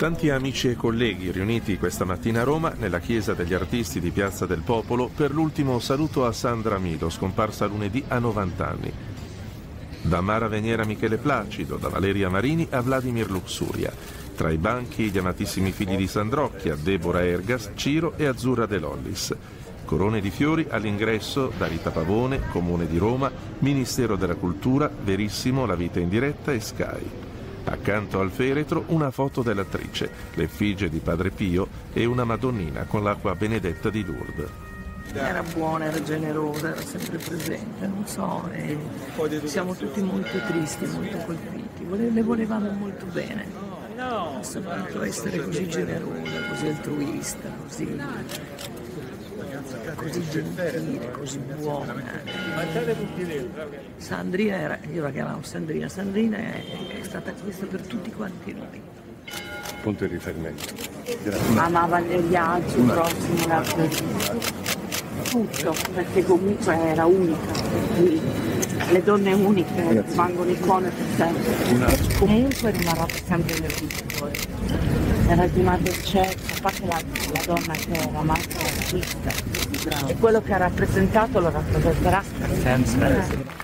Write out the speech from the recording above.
Tanti amici e colleghi riuniti questa mattina a Roma nella Chiesa degli Artisti di Piazza del Popolo per l'ultimo saluto a Sandra Milo, scomparsa lunedì a 90 anni. Da Mara Veniera a Michele Placido, da Valeria Marini a Vladimir Luxuria. Tra i banchi gli amatissimi figli di Sandrocchia, Deborah Ergas, Ciro e Azzurra De Lollis. Corone di fiori all'ingresso da Rita Pavone, Comune di Roma, Ministero della Cultura, Verissimo, La Vita in Diretta e Sky. Accanto al feretro una foto dell'attrice, l'effigie di Padre Pio e una Madonnina con l'acqua benedetta di Lourdes. Era buona, era generosa, era sempre presente, non so, e siamo tutti molto tristi, molto colpiti, le volevamo molto bene, ha saputo essere così generosa, così altruista, così gentile, così buona. Sandrina era, io la chiamavo Sandrina, è stata questa per tutti quanti noi. Punto di riferimento. Grazie. Amava gli viaggi, il prossimo, l'altro. Tutto, perché comunque era unica, le donne uniche rimangono icone per sempre. Comunque rimarrà per sempre nel cuore. Era di madre certa, a parte la donna che era madre artista, e quello che ha rappresentato lo rappresenterà per sempre.